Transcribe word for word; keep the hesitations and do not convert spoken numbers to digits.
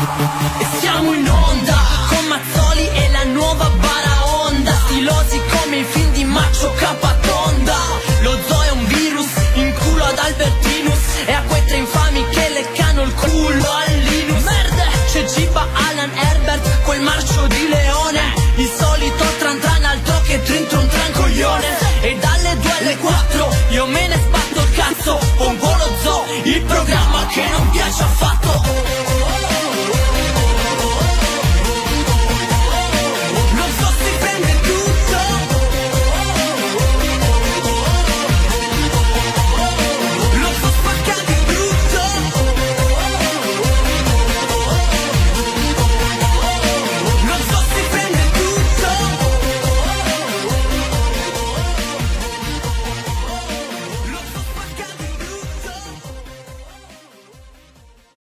E siamo in onda con Mazzoli e la nuova baraonda, stilosi come i film di Maccio Capatonda. Lo zoo è un virus in culo ad Albertinus e a quei tre infami che leccano il culo a Linus. Merda, c'è Giba, Alan, Herbert, quel marcio di leone, il solito tran tran, altro che trin tron tran coglione. E dalle due alle quattro io me ne sbatto il cazzo, pompo lo zoo, il programma che non piace affatto.